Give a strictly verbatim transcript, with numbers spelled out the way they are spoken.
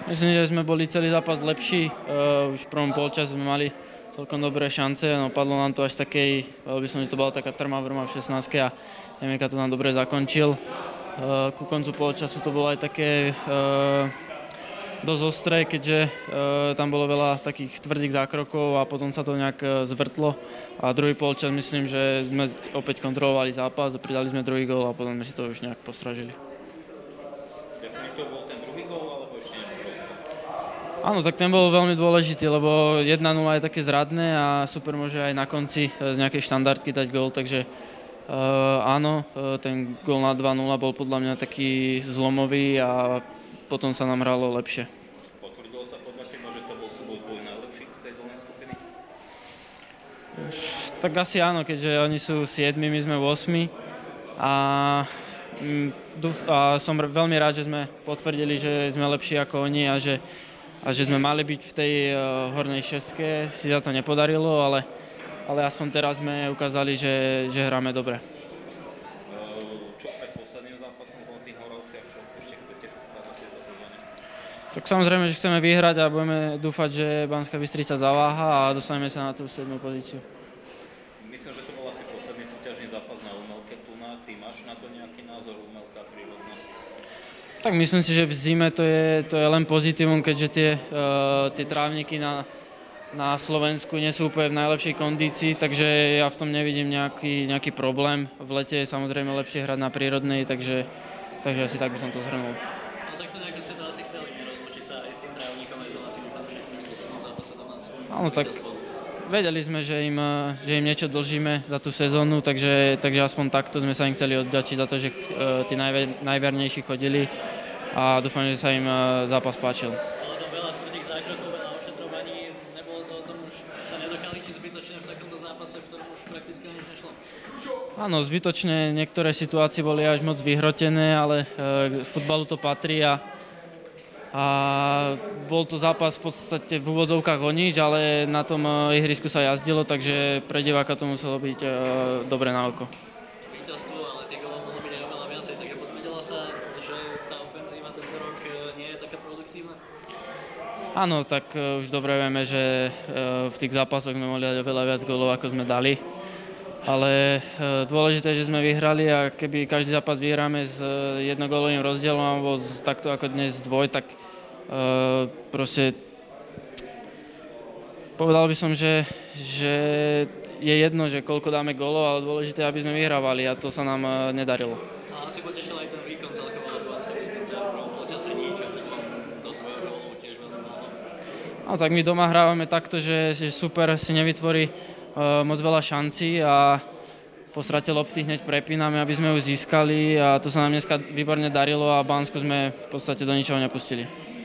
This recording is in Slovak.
Myslím, že sme boli celý zápas lepší. Uh, už v prvom polčase sme mali celkom dobré šance, no padlo nám to až takej, povedal by som, že to bola taká trma vrma v šestnástke a Emeka to nám dobre zakončil. Uh, ku koncu polčasu to bolo aj také uh, dosť ostré, keďže uh, tam bolo veľa takých tvrdých zákrokov a potom sa to nejak uh, zvrtlo. A druhý polčas myslím, že sme opäť kontrolovali zápas a pridali sme druhý gól a potom sme si to už nejak postražili. To bol ten druhý gól, alebo ešte niečo rozdiel? Áno, tak ten bol veľmi dôležitý, lebo jedna nula je také zradné a super môže aj na konci z nejakej štandardky dať gól, takže uh, áno, ten gól na dva nula bol podľa mňa taký zlomový a potom sa nám hralo lepšie. Potvrdilo sa podľa teba, že to bol súboj tvoj najlepší z tej dolnej skupiny? Tak asi áno, keďže oni sú siedmi, my sme ôsmi a a som veľmi rád, že sme potvrdili, že sme lepší ako oni a že, a že sme mali byť v tej uh, hornej šestke. Si za to nepodarilo, ale, ale aspoň teraz sme ukázali, že, že hráme dobre. Čo pred posledným zápasom v Zlatých Moravciach, čo ešte chcete ukázať v tejto sezóne? Tak samozrejme, že chceme vyhrať a budeme dúfať, že Banská Bystrica zaváha a dostaneme sa na tú siedmu pozíciu. Myslím, že to bol asi posledný súťažný zápas na umelke tu na. Ty máš na to nejaký názor, umelka prírodná? Tak myslím si, že v zime to je, to je len pozitívum, keďže tie, uh, tie trávniky na, na Slovensku nie sú úplne v najlepšej kondícii, takže ja v tom nevidím nejaký, nejaký problém. V lete je samozrejme lepšie hrať na prírodnej, takže, takže asi tak by som to zhrnul. No tak to nejako ste to asi chceli, nerozlučiť sa aj s tým trávnikom, aj s domácimi fanúšikmi v poslednom zápase tam na svojom. Áno, tak vedeli sme, že im, že im niečo dlžíme za tú sezónu, takže, takže aspoň takto sme sa im chceli odďačiť za to, že uh, tí najver, najvernejší chodili a dúfam, že sa im uh, zápas páčil. Bolo to veľa tvrdých zákrokov, veľa ošetrovaní, nebolo to o tom už sa nedokaličiť zbytočne v takomto zápase, v ktorom už prakticky nič nešlo? Áno, zbytočne niektoré situácie boli až moc vyhrotené, ale uh, futbalu to patrí a A bol to zápas v podstate v úvodzovkách o nič, ale na tom ihrisku sa jazdilo, takže pre diváka to muselo byť uh, dobre na oko. Víťazstvo, ale tie góly mohlo byť aj oveľa viacej, takže potvrdila sa, že tá ofenzíva tento rok nie je taká produktívna? Áno, tak uh, už dobre vieme, že uh, v tých zápasoch sme mohli dať oveľa viac gólov, ako sme dali. Ale uh, dôležité je, že sme vyhrali a keby každý zápas vyhráme s uh, jednogólovým rozdielom alebo z, takto ako dnes dvoj, tak uh, proste povedal by som, že, že je jedno, že koľko dáme gólov, ale dôležité je, aby sme vyhrávali a to sa nám uh, nedarilo. A asi potešil aj ten výkon celkovo do Banskej Bystrice a v prvom polčase nič a potom do druhého gólu tiež veľmi málo. No tak my doma hrávame takto, že, že super si nevytvorí uh, moc veľa šancí a po strate lopty hneď prepíname, aby sme ju získali a to sa nám dneska výborne darilo a Bansku sme v podstate do ničoho nepustili.